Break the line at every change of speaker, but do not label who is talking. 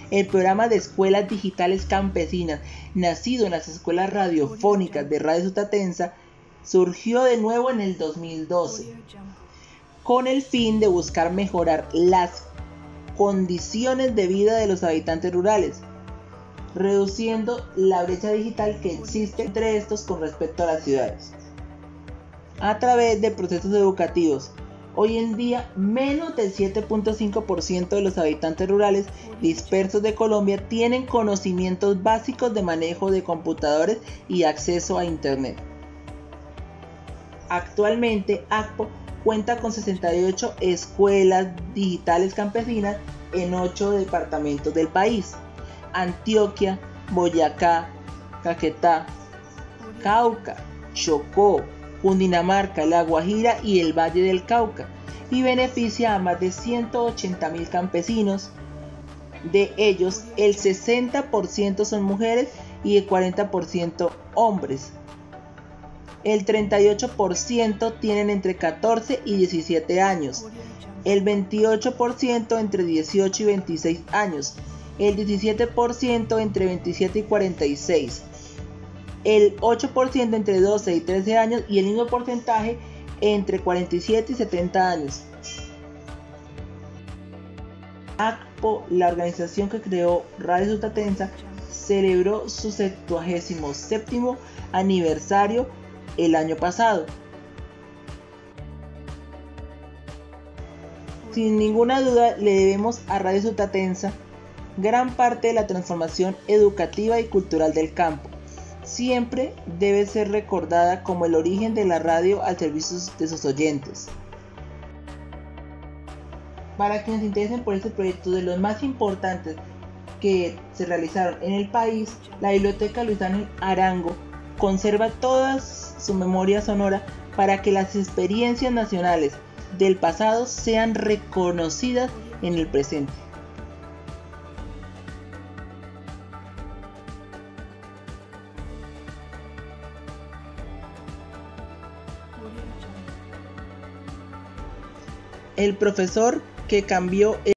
El programa de escuelas digitales campesinas, nacido en las escuelas radiofónicas de Radio Sutatensa, surgió de nuevo en el 2012, con el fin de buscar mejorar las condiciones de vida de los habitantes rurales, reduciendo la brecha digital que existe entre estos con respecto a las ciudades. A través de procesos educativos, hoy en día menos del 7.5% de los habitantes rurales dispersos de Colombia tienen conocimientos básicos de manejo de computadores y acceso a Internet. Actualmente, ACPO cuenta con 68 escuelas digitales campesinas en 8 departamentos del país: Antioquia, Boyacá, Caquetá, Cauca, Chocó, Cundinamarca, La Guajira y el Valle del Cauca, y beneficia a más de 180.000 campesinos. De ellos, el 60% son mujeres y el 40% hombres. El 38% tienen entre 14 y 17 años, el 28% entre 18 y 26 años, el 17% entre 27 y 46, el 8% entre 12 y 13 años y el mismo porcentaje entre 47 y 70 años. ACPO, la organización que creó Radio Sutatensa, celebró su 77º aniversario el año pasado. Sin ninguna duda le debemos a Radio Sutatensa gran parte de la transformación educativa y cultural del campo. Siempre debe ser recordada como el origen de la radio al servicio de sus oyentes. Para quienes se interesen por este proyecto, de los más importantes que se realizaron en el país, la Biblioteca Luis Ángel Arango conserva toda su memoria sonora para que las experiencias nacionales del pasado sean reconocidas en el presente. El profesor que cambió